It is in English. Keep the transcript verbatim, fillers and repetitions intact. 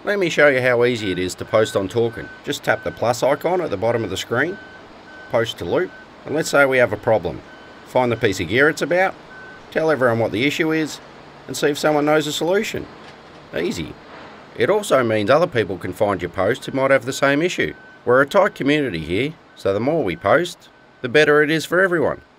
Let me show you how easy it is to post on Torqn. Just tap the plus icon at the bottom of the screen, post to loop, and let's say we have a problem. Find the piece of gear it's about, tell everyone what the issue is, and see if someone knows a solution. Easy. It also means other people can find your post who might have the same issue. We're a tight community here, so the more we post, the better it is for everyone.